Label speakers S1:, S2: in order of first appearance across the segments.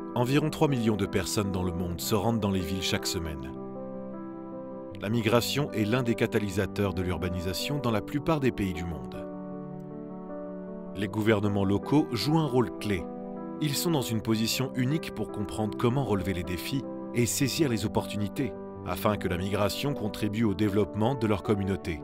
S1: Environ 3 millions de personnes dans le monde se rendent dans les villes chaque semaine. La migration est l'un des catalysateurs de l'urbanisation dans la plupart des pays du monde. Les gouvernements locaux jouent un rôle clé. Ils sont dans une position unique pour comprendre comment relever les défis et saisir les opportunités, afin que la migration contribue au développement de leur communauté.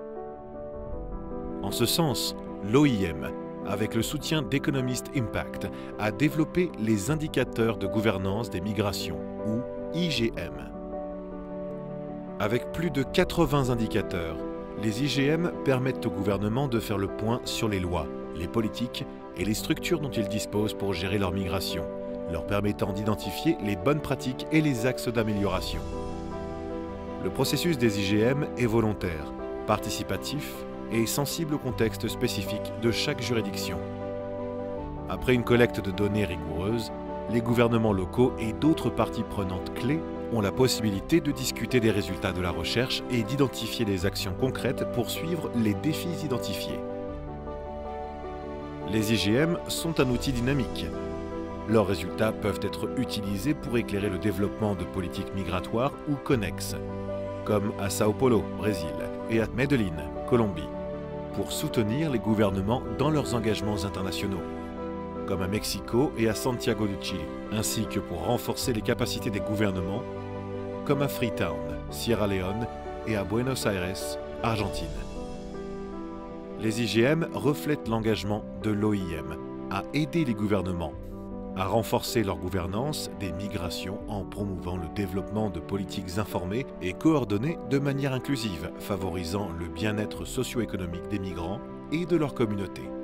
S1: En ce sens, l'OIM, avec le soutien d'Economist Impact, a développé les indicateurs de gouvernance des migrations, ou IGM. Avec plus de 80 indicateurs, les IGM permettent au gouvernement de faire le point sur les lois, les politiques et les structures dont ils disposent pour gérer leur migration, leur permettant d'identifier les bonnes pratiques et les axes d'amélioration. Le processus des IGM est volontaire, participatif et sensible au contexte spécifique de chaque juridiction. Après une collecte de données rigoureuse, les gouvernements locaux et d'autres parties prenantes clés ont la possibilité de discuter des résultats de la recherche et d'identifier des actions concrètes pour suivre les défis identifiés. Les IGM sont un outil dynamique. Leurs résultats peuvent être utilisés pour éclairer le développement de politiques migratoires ou connexes, comme à Sao Paulo, Brésil, et à Medellín, Colombie, pour soutenir les gouvernements dans leurs engagements internationaux, comme à Mexico et à Santiago du Chili, ainsi que pour renforcer les capacités des gouvernements, comme à Freetown, Sierra Leone et à Buenos Aires, Argentine. Les IGM reflètent l'engagement de l'OIM à aider les gouvernements à renforcer leur gouvernance des migrations en promouvant le développement de politiques informées et coordonnées de manière inclusive, favorisant le bien-être socio-économique des migrants et de leur communauté.